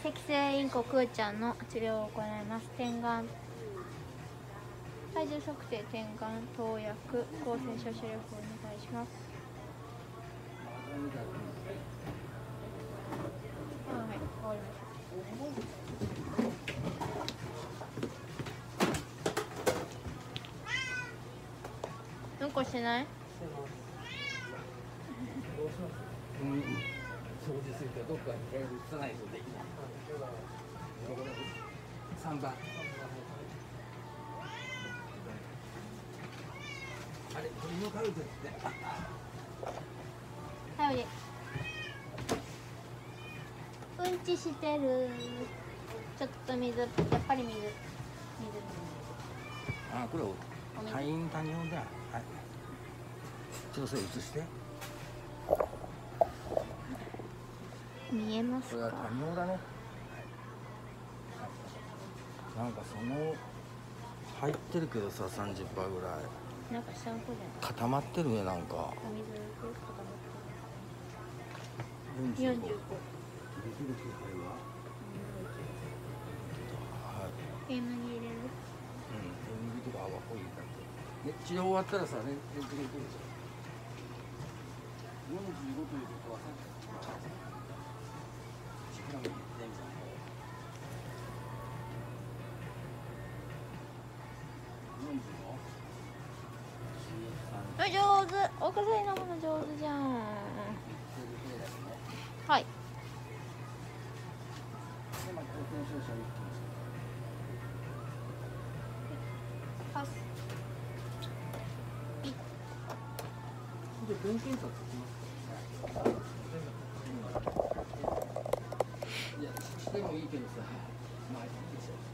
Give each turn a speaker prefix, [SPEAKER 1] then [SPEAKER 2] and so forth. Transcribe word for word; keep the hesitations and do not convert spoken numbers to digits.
[SPEAKER 1] 赤星インコくーちゃんの治療を行います。点眼、体重測定、点眼、投薬、抗生症処理法お願いします。はい、わかりました。うんこしてない？
[SPEAKER 2] うん、掃除するとどっかに移さないとできない。三番。あれ、鳥のカルテって。
[SPEAKER 1] はい、うんちしてる。ちょっと水、やっぱり水。水。
[SPEAKER 2] あ、これ、多飲多尿だ。はい。調整移して。
[SPEAKER 1] 見えますか？
[SPEAKER 2] これは多尿だね。なんかその入ってるけどさ、さんじゅっパーセント ぐらい。
[SPEAKER 1] なんか下の方じゃない？
[SPEAKER 2] 固まってるね、なんか。
[SPEAKER 1] お水固まってる。
[SPEAKER 2] よんじゅうご。
[SPEAKER 1] よんじゅうご。
[SPEAKER 2] できる気配は？はい。
[SPEAKER 1] 煙に入れる？
[SPEAKER 2] うん、煙とか泡こういう感じ。で、治療終わったらさ、ね、レントゲン撮るでしょ。よんじゅうごということはさっき時間がいってみたいな。よんじゅうご。
[SPEAKER 1] あ、上手。お薬飲むの上手じゃん。はい。
[SPEAKER 2] で、まあ、抗生症者一気に。
[SPEAKER 1] パス。
[SPEAKER 2] で、便検査つきますか？いや、してもいいけどさ、まあいいでしょ。